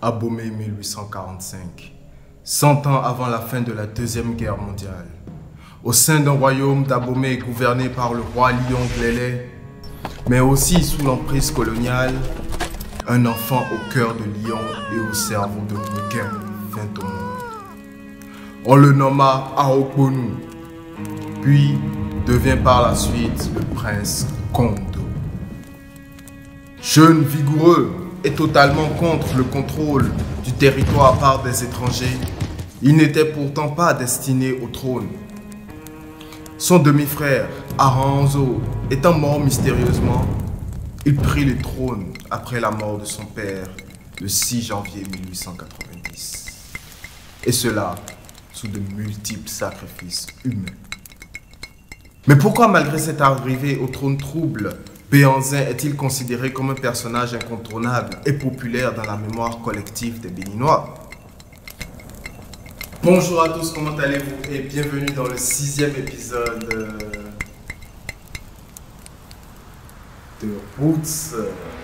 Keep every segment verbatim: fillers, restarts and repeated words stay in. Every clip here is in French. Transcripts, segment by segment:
Abomey mille huit cent quarante-cinq, cent ans avant la fin de la Deuxième Guerre mondiale. Au sein d'un royaume d'Abomey gouverné par le roi Lion Glélé, mais aussi sous l'emprise coloniale, un enfant au cœur de lion et au cerveau de requin vint au monde. On le nomma Aokbonu, puis devient par la suite le prince Kondo. Jeune, vigoureux et totalement contre le contrôle du territoire par des étrangers, il n'était pourtant pas destiné au trône. Son demi-frère, Aranzo, étant mort mystérieusement, il prit le trône après la mort de son père le six janvier mille huit cent quatre-vingt-dix. Et cela sous de multiples sacrifices humains. Mais pourquoi, malgré cette arrivée au trône trouble, Béhanzin est-il considéré comme un personnage incontournable et populaire dans la mémoire collective des Béninois? Bonjour à tous, comment allez-vous? Et bienvenue dans le sixième épisode de Roots.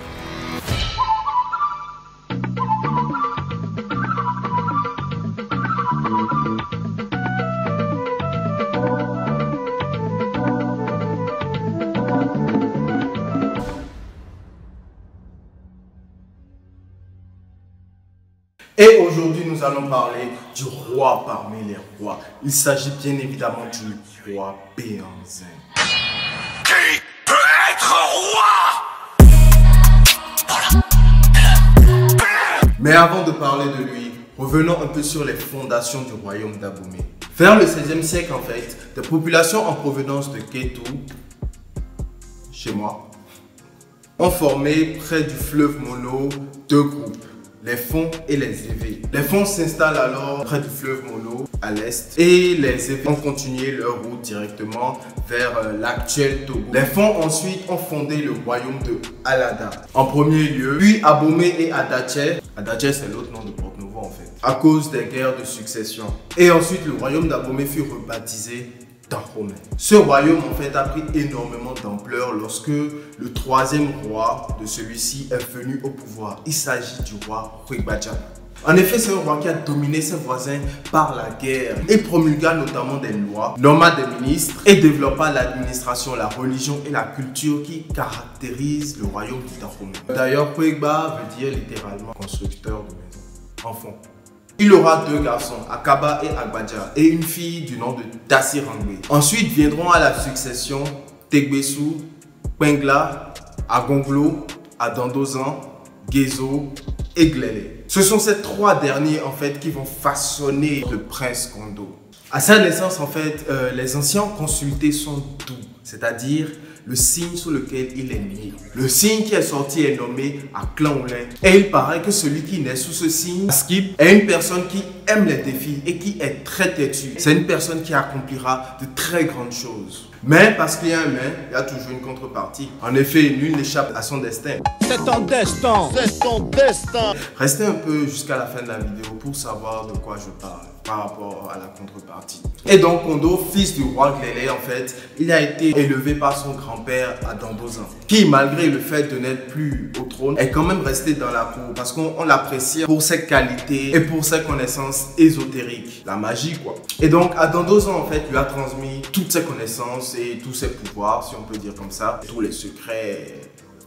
Et aujourd'hui, nous allons parler du roi parmi les rois. Il s'agit bien évidemment du roi Béhanzin. Qui peut être roi? Mais avant de parler de lui, revenons un peu sur les fondations du royaume d'Abomey. Vers le seizième siècle, en fait, des populations en provenance de Kétou, chez moi, ont formé près du fleuve Mono deux groupes, les Fonds et les Évés. Les Fonds s'installent alors près du fleuve Mono à l'est et les Évés ont continué leur route directement vers euh, l'actuel Togo. Les Fonds ensuite ont fondé le royaume de Alada en premier lieu, puis Abomey et Adaché. Adaché, c'est l'autre nom de Porte-Novo en fait, à cause des guerres de succession. Et ensuite le royaume d'Abomey fut rebaptisé Dahomey. Ce royaume en fait a pris énormément d'ampleur lorsque le troisième roi de celui-ci est venu au pouvoir. Il s'agit du roi Ruigbaja. En effet, c'est un roi qui a dominé ses voisins par la guerre et promulgua notamment des lois, nomma des ministres et développa l'administration, la religion et la culture qui caractérisent le royaume du Dahomey. D'ailleurs, Ruigba veut dire littéralement constructeur de maisons en fond. Il aura deux garçons, Akaba et Agbaja, et une fille du nom de Dassirangwe. Ensuite viendront à la succession Tegbesu, Pengla, Agonglo, Adandozan, Gezo et Glélé. Ce sont ces trois derniers en fait qui vont façonner le prince Kondo. À sa naissance en fait, euh, les anciens consultés sont doux, c'est-à-dire le signe sous lequel il est né. Le signe qui est sorti est nommé Aklanolin. Et il paraît que celui qui naît sous ce signe, Skip, est une personne qui aime les défis et qui est très têtue. C'est une personne qui accomplira de très grandes choses. Mais parce qu'il y a un mais, il y a toujours une contrepartie. En effet, nul n'échappe à son destin. C'est ton destin. C'est ton destin. Restez un peu jusqu'à la fin de la vidéo pour savoir de quoi je parle par rapport à la contrepartie. Et donc Kondo, fils du roi Glélé, en fait, il a été élevé par son grand-père Adandozan, qui malgré le fait de n'être plus au trône, est quand même resté dans la cour parce qu'on l'apprécie pour ses qualités et pour ses connaissances ésotériques, la magie quoi. Et donc Adandozan en fait lui a transmis toutes ses connaissances et tous ses pouvoirs, si on peut dire comme ça, tous les secrets,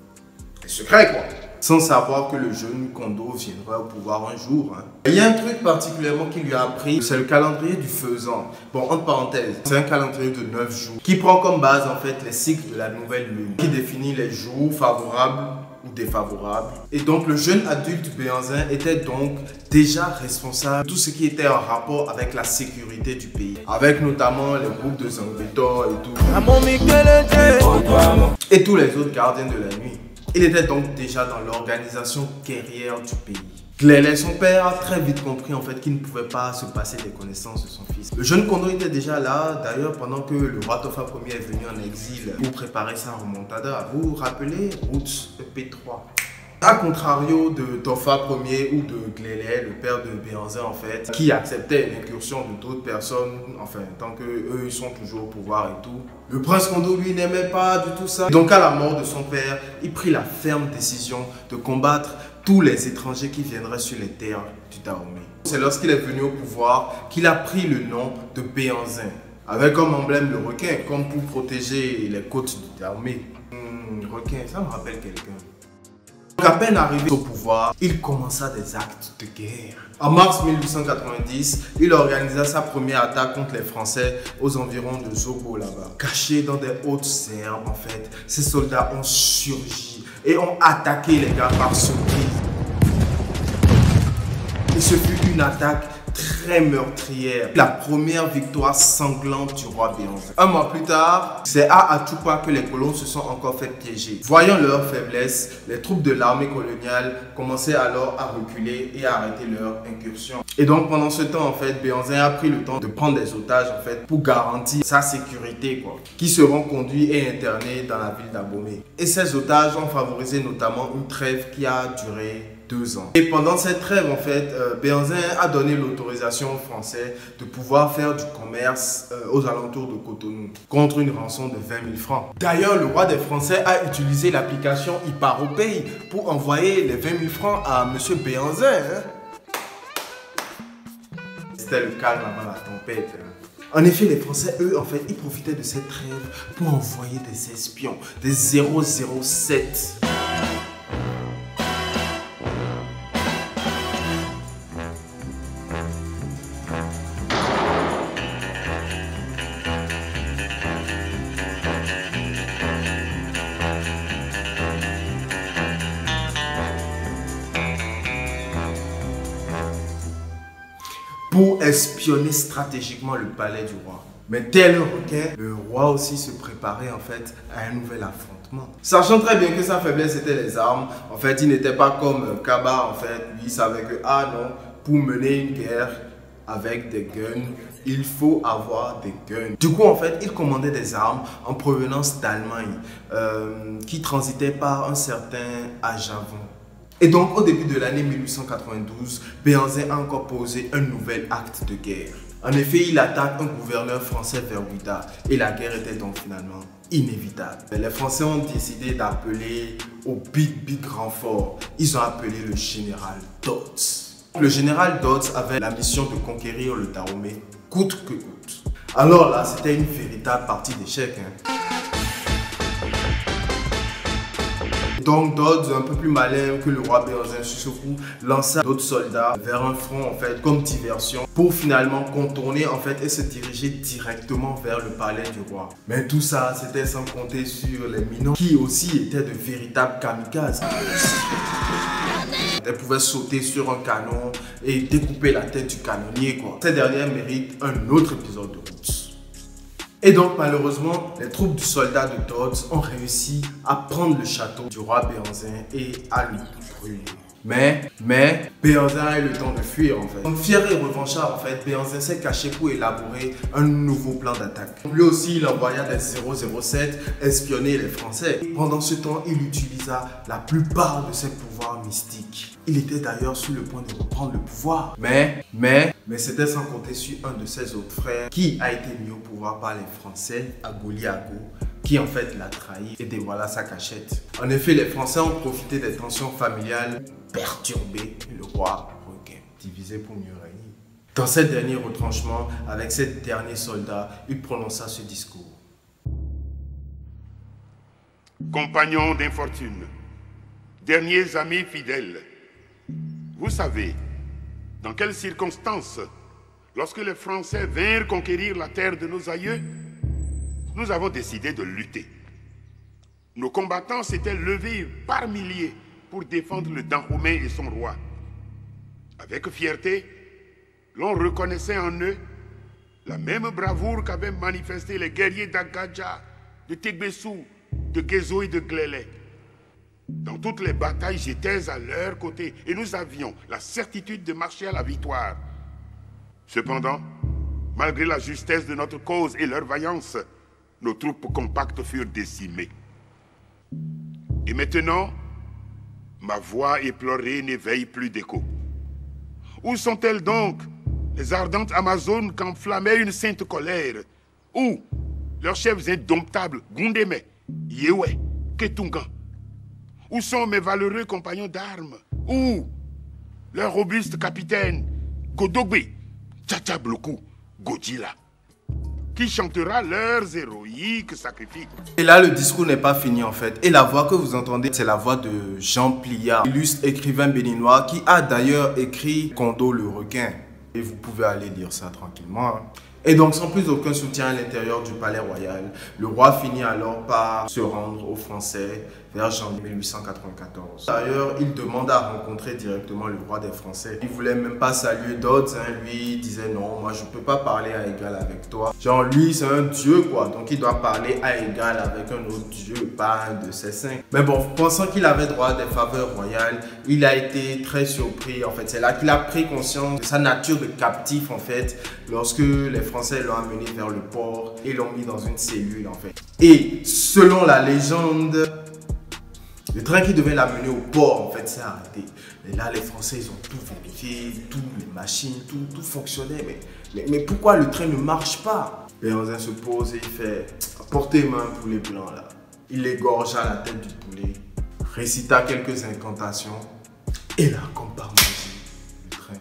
les secrets quoi. Sans savoir que le jeune Kondo viendra au pouvoir un jour. Hein. Il y a un truc particulièrement qu'il lui a appris, c'est le calendrier du faisan. Bon, entre parenthèses, c'est un calendrier de neuf jours qui prend comme base en fait les cycles de la nouvelle lune, qui définit les jours favorables ou défavorables. Et donc le jeune adulte Béhanzin était donc déjà responsable de tout ce qui était en rapport avec la sécurité du pays, avec notamment les groupes de Zangbetor et tout, et tous les autres gardiens de la nuit. Il était donc déjà dans l'organisation guerrière du pays. Glélé, son père, a très vite compris en fait qu'il ne pouvait pas se passer des connaissances de son fils. Le jeune Kondo était déjà là, d'ailleurs pendant que le roi Tofa Ier est venu en exil pour préparer sa remontada. Vous vous rappelez Roots E P trois? A contrario de Tofa Ier ou de Glélé, le père de Béhanzin en fait, qui acceptait l'incursion de d'autres personnes, enfin tant que eux ils sont toujours au pouvoir et tout. Le prince Kondo lui n'aimait pas du tout ça. Donc à la mort de son père, il prit la ferme décision de combattre tous les étrangers qui viendraient sur les terres du Dahomey. C'est lorsqu'il est venu au pouvoir qu'il a pris le nom de Béhanzin, avec comme emblème le requin, comme pour protéger les côtes du Dahomey. Hum, requin, ça me rappelle quelqu'un. À peine arrivé au pouvoir, il commença des actes de guerre. En mars mille huit cent quatre-vingt-dix, il organisa sa première attaque contre les Français aux environs de Zobo là-bas. Cachés dans des hautes herbes en fait, ces soldats ont surgi et ont attaqué les gars par surprise. Et ce fut une attaque très meurtrière, la première victoire sanglante du roi Béhanzin. Un mois plus tard, c'est à Achupa que les colons se sont encore fait piéger. Voyant leur faiblesse, les troupes de l'armée coloniale commençaient alors à reculer et à arrêter leur incursion. Et donc pendant ce temps, en fait, Béhanzin a pris le temps de prendre des otages en fait pour garantir sa sécurité, quoi, qui seront conduits et internés dans la ville d'Abomey. Et ces otages ont favorisé notamment une trêve qui a duré deux ans. Et pendant cette trêve, en fait, euh, Béhanzin a donné l'autorisation aux Français de pouvoir faire du commerce euh, aux alentours de Cotonou contre une rançon de vingt mille francs. D'ailleurs, le roi des Français a utilisé l'application Iparopay pour envoyer les vingt mille francs à M. Béhanzin. Hein? C'était le calme avant la tempête. Hein? En effet, les Français, eux, en fait, ils profitaient de cette trêve pour envoyer des espions, des zéro zéro sept. Pour espionner stratégiquement le palais du roi. Mais tel un requin, le roi aussi se préparait en fait à un nouvel affrontement. Sachant très bien que sa faiblesse était les armes, en fait il n'était pas comme Kaba, en fait, lui il savait que ah non, pour mener une guerre avec des guns, il faut avoir des guns. Du coup en fait il commandait des armes en provenance d'Allemagne euh, qui transitaient par un certain Ajavon. Et donc, au début de l'année mille huit cent quatre-vingt-douze, Béhanzin a encore posé un nouvel acte de guerre. En effet, il attaque un gouverneur français vers Ouidah et la guerre était donc finalement inévitable. Les Français ont décidé d'appeler au big big renfort. Ils ont appelé le général Dodds. Le général Dodds avait la mission de conquérir le Dahomey coûte que coûte. Alors là, c'était une véritable partie d'échec. Hein. Donc Dodds, un peu plus malin que le roi Béhanzin sur ce coup, lança d'autres soldats vers un front en fait comme diversion pour finalement contourner en fait et se diriger directement vers le palais du roi. Mais tout ça, c'était sans compter sur les mineurs qui aussi étaient de véritables kamikazes. Elles pouvaient sauter sur un canon et découper la tête du canonnier, quoi. Ces dernières méritent un autre épisode de route. Et donc malheureusement, les troupes du soldat de Dodds ont réussi à prendre le château du roi Béhanzin et à le brûler. Mais, mais, Béhanzin a eu le temps de fuir en fait. Donc fier et revanchard en fait, Béhanzin s'est caché pour élaborer un nouveau plan d'attaque. Lui aussi, il envoya des zéro zéro sept espionner les Français. Pendant ce temps, il utilisa la plupart de ses pouvoirs mystiques. Il était d'ailleurs sur le point de reprendre le pouvoir. Mais, mais, mais c'était sans compter sur un de ses autres frères qui a été mis au pouvoir par les Français, Agoliago, qui en fait l'a trahi et dévoila sa cachette. En effet, les Français ont profité des tensions familiales perturbées et le roi requin, divisé pour mieux régner. Dans ces derniers retranchements, avec ces derniers soldats, il prononça ce discours. Compagnons d'infortune, derniers amis fidèles, vous savez dans quelles circonstances, lorsque les Français vinrent conquérir la terre de nos aïeux, nous avons décidé de lutter. Nos combattants s'étaient levés par milliers pour défendre le Dahomey et son roi. Avec fierté, l'on reconnaissait en eux la même bravoure qu'avaient manifesté les guerriers d'Agadja, de Tegbessou, de Gezo et de Glélé. Dans toutes les batailles, j'étais à leur côté et nous avions la certitude de marcher à la victoire. Cependant, malgré la justesse de notre cause et leur vaillance, nos troupes compactes furent décimées. Et maintenant, ma voix éplorée n'éveille plus d'écho. Où sont-elles donc, les ardentes Amazones qu'enflammait une sainte colère? Où leurs chefs indomptables, Gundeme, Yewe, Ketungan? Où sont mes valeureux compagnons d'armes? Où leur robuste capitaine, Godogbe, Tchacha Bloku, Godila, qui chantera leurs héroïques sacrifices. Et là, le discours n'est pas fini en fait. Et la voix que vous entendez, c'est la voix de Jean Pliard, illustre écrivain béninois qui a d'ailleurs écrit Kondo le requin. Et vous pouvez aller lire ça tranquillement. Hein. Et donc, sans plus aucun soutien à l'intérieur du palais royal, le roi finit alors par se rendre aux Français vers janvier mille huit cent quatre-vingt-quatorze. D'ailleurs, il demande à rencontrer directement le roi des Français. Il voulait même pas saluer d'autres, hein. Lui il disait non, moi je peux pas parler à égal avec toi. Genre lui c'est un dieu quoi, donc il doit parler à égal avec un autre dieu, pas un de ses saints. Mais bon, pensant qu'il avait droit à des faveurs royales, il a été très surpris en fait. C'est là qu'il a pris conscience de sa nature de captif en fait, lorsque les Français l'ont amené vers le port et l'ont mis dans une cellule en fait. Et selon la légende, le train qui devait l'amener au port, en fait, s'est arrêté. Et là, les Français, ils ont tout vérifié, toutes les machines, tout, tout fonctionnait. Mais, mais, mais pourquoi le train ne marche pas? Béhanzin se pose et il fait « Portez-moi un poulet blanc, là ». Il égorgea la tête du poulet, récita quelques incantations. Et là, comme par magie, le train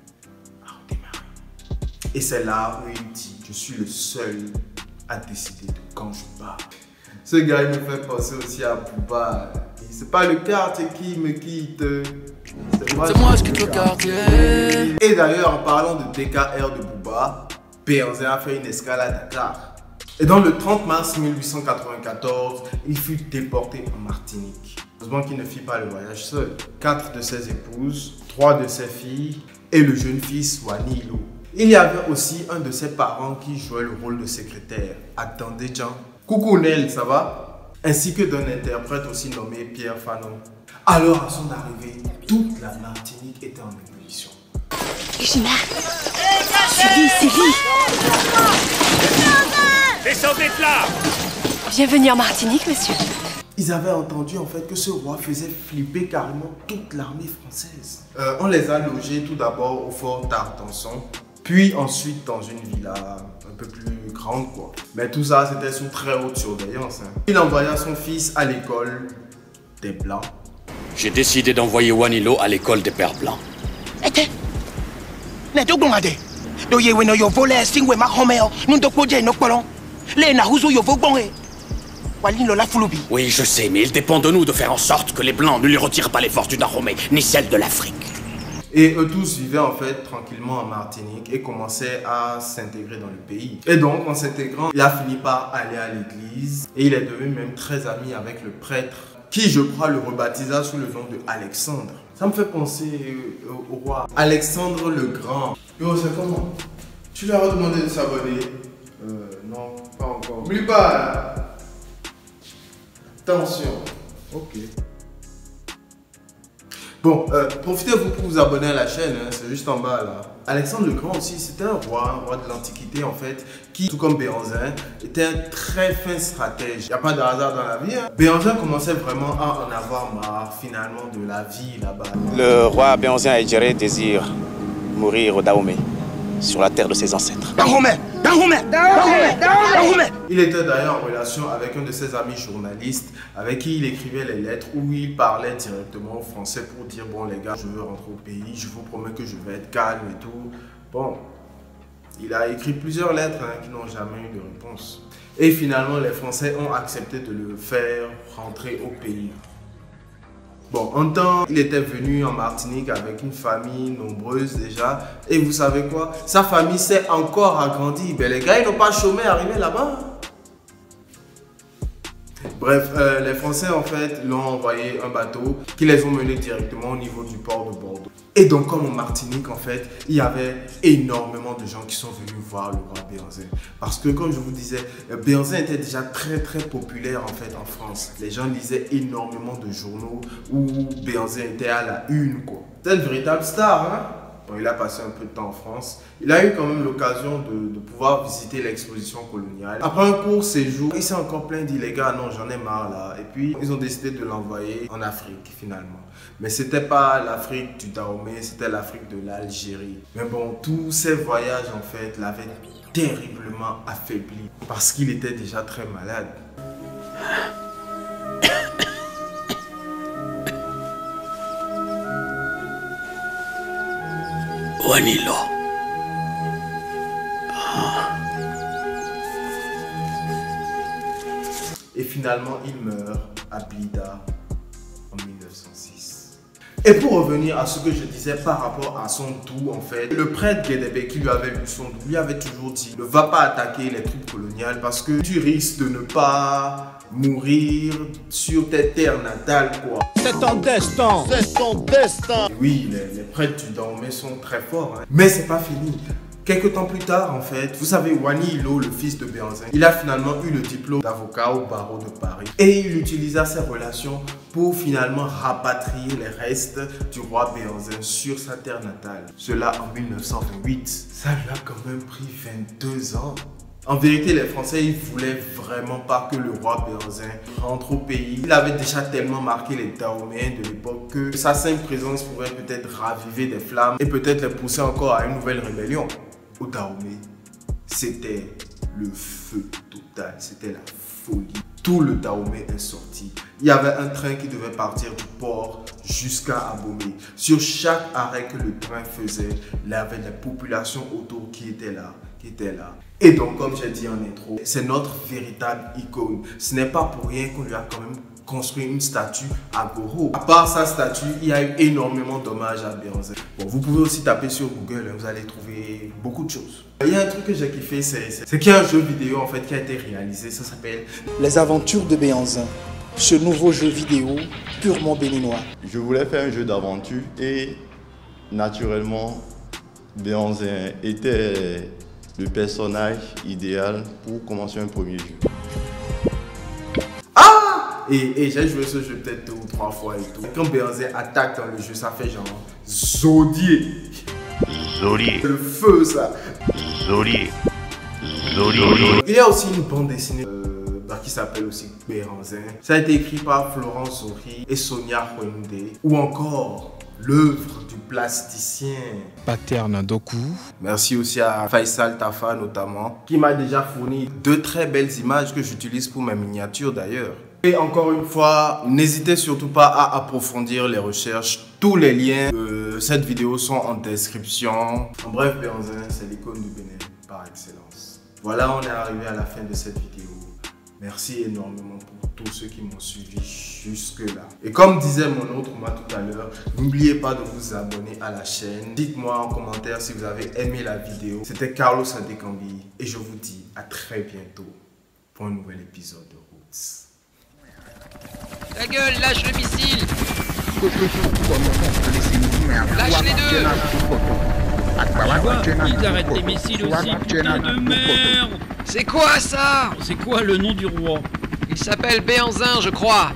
a redémarré. Et c'est là où il dit « Je suis le seul à décider de quand je pars ». Ce gars, il me fait penser aussi à Booba. C'est pas le quartier qui me quitte. C'est moi, moi qui quitte le quartier. Et d'ailleurs, en parlant de D K R de Booba, Béhanzin a fait une escale à Dakar. Et dans le trente mars mille huit cent quatre-vingt-quatorze, il fut déporté en Martinique. Heureusement qu'il ne fit pas le voyage seul. Quatre de ses épouses, trois de ses filles et le jeune fils Wanilo. Il y avait aussi un de ses parents qui jouait le rôle de secrétaire, Attendez Jean. Coucou Nel, ça va? Ainsi que d'un interprète aussi nommé Pierre Fanon. Alors, à son arrivée, toute la Martinique était en ébullition. Gina, Sylvie, Sylvie. Descendez de là! Bienvenue en Martinique, monsieur. Ils avaient entendu en fait que ce roi faisait flipper carrément toute l'armée française. Euh, on les a logés tout d'abord au fort d'Artenson, puis ensuite dans une villa un peu plus grande quoi. Mais tout ça c'était sous très haute surveillance. Hein. Il envoya son fils à l'école des Blancs. J'ai décidé d'envoyer Wanilo à l'école des Pères Blancs. Oui, je sais, mais il dépend de nous de faire en sorte que les Blancs ne lui retirent pas les forces du Dahomey, ni celles de l'Afrique. Et eux tous vivaient en fait tranquillement en Martinique et commençaient à s'intégrer dans le pays. Et donc en s'intégrant, il a fini par aller à l'église et il est devenu même très ami avec le prêtre qui, je crois, le rebaptisa sous le nom de Alexandre. Ça me fait penser au, au roi Alexandre le Grand. Yo, c'est comment? Tu leur as demandé de s'abonner? Euh, non, pas encore. N'oublie pas. Attention. Ok. Bon, euh, profitez-vous pour vous abonner à la chaîne, hein, c'est juste en bas là. Alexandre le Grand aussi, c'était un roi, un roi de l'Antiquité en fait, qui, tout comme Béhanzin, était un très fin stratège. Il n'y a pas de hasard dans la vie. Hein. Béhanzin commençait vraiment à en avoir marre finalement de la vie là-bas. Le roi Béhanzin Aïdjéré désire mourir au Dahomey, sur la terre de ses ancêtres. Dahomey! Dahomey! Dahomey! Dahomey! Il était d'ailleurs en relation avec un de ses amis journalistes avec qui il écrivait les lettres où il parlait directement aux Français pour dire bon les gars, je veux rentrer au pays, je vous promets que je vais être calme et tout. Bon, il a écrit plusieurs lettres hein, qui n'ont jamais eu de réponse. Et finalement, les Français ont accepté de le faire rentrer au pays. Bon, un temps, il était venu en Martinique avec une famille nombreuse déjà. Et vous savez quoi? Sa famille s'est encore agrandie. Ben, les gars, ils n'ont pas chômé arrivé là-bas. Bref, euh, les Français en fait l'ont envoyé un bateau qui les ont menés directement au niveau du port de Bordeaux. Et donc comme en Martinique en fait, il y avait énormément de gens qui sont venus voir le roi Béhanzin. Parce que comme je vous disais, Béhanzin était déjà très très populaire en fait en France. Les gens lisaient énormément de journaux où Béhanzin était à la une quoi. C'est une véritable star hein. Bon, il a passé un peu de temps en France. Il a eu quand même l'occasion de, de pouvoir visiter l'exposition coloniale. Après un court séjour, il s'est encore plaint, dit les gars, non, j'en ai marre là. Et puis, ils ont décidé de l'envoyer en Afrique finalement. Mais c'était pas l'Afrique du Dahomey, c'était l'Afrique de l'Algérie. Mais bon, tous ces voyages en fait l'avaient terriblement affaibli parce qu'il était déjà très malade. Wanilo. Et finalement, il meurt à Blida en mille neuf cent six. Et pour revenir à ce que je disais par rapport à son doux, en fait, le prêtre Guédébé qui lui avait lu son doux, lui avait toujours dit: ne va pas attaquer les troupes coloniales parce que tu risques de ne pas mourir sur tes terres natales, quoi. C'est ton destin. C'est ton destin. Et oui, les, les prêtres du Dahomey sont très forts, hein. Mais c'est pas fini. Quelques temps plus tard, en fait, vous savez, Wani Ilo, le fils de Béhanzin, il a finalement eu le diplôme d'avocat au barreau de Paris. Et il utilisa ses relations pour finalement rapatrier les restes du roi Béhanzin sur sa terre natale. Cela en mille neuf cent vingt-huit. Ça lui a quand même pris vingt-deux ans. En vérité, les Français, ils voulaient vraiment pas que le roi Béhanzin rentre au pays. Il avait déjà tellement marqué les Dahoméens de l'époque que sa simple présence pourrait peut-être raviver des flammes et peut-être les pousser encore à une nouvelle rébellion. Au Dahomey, c'était le feu total, c'était la folie. Tout le Dahomey est sorti. Il y avait un train qui devait partir du port jusqu'à Abomey. Sur chaque arrêt que le train faisait, il y avait des populations autour qui étaient là, qui étaient là. Et donc, comme j'ai dit en intro, c'est notre véritable icône. Ce n'est pas pour rien qu'on lui a quand même construit une statue à Goro. À part sa statue, il y a eu énormément d'hommages à Béhanzin. Bon, vous pouvez aussi taper sur Google, hein, vous allez trouver beaucoup de choses. Il y a un truc que j'ai kiffé, c'est qu'il y a un jeu vidéo en fait qui a été réalisé, ça s'appelle Les aventures de Béhanzin. Ce nouveau jeu vidéo purement béninois. Je voulais faire un jeu d'aventure et naturellement, Béhanzin était le personnage idéal pour commencer un premier jeu. Et, et j'ai joué ce jeu peut-être deux ou trois fois et tout. Quand Béhanzin attaque dans le jeu, ça fait genre Zodier. Zodier. Le feu, ça. Zodier. Zodier. Il y a aussi une bande dessinée euh, bah, qui s'appelle aussi Béhanzin. Ça a été écrit par Florence Zori et Sonia Huende. Ou encore l'œuvre du plasticien Paterna Doku. Merci aussi à Faisal Tafa notamment, qui m'a déjà fourni de très belles images que j'utilise pour mes miniatures d'ailleurs. Et encore une fois, n'hésitez surtout pas à approfondir les recherches. Tous les liens de cette vidéo sont en description. En bref, Béhanzin, c'est l'icône du Bénin par excellence. Voilà, on est arrivé à la fin de cette vidéo. Merci énormément pour tous ceux qui m'ont suivi jusque-là. Et comme disait mon autre moi tout à l'heure, n'oubliez pas de vous abonner à la chaîne. Dites-moi en commentaire si vous avez aimé la vidéo. C'était Carlos Adekambi et je vous dis à très bientôt pour un nouvel épisode de Roots. Ta gueule, lâche le missile. Lâche les deux. Ils arrêtent les missiles aussi, putain de merde. C'est quoi ça? C'est quoi le nom du roi? Il s'appelle Béhanzin, je crois.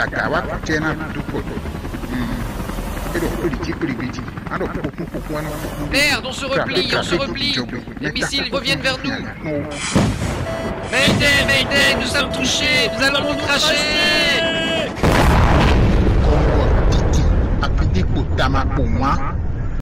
Merde, on se replie, on se replie. Les missiles reviennent vers nous. Mayday, Mayday, nous sommes touchés, nous allons nous cracher. Pour moi.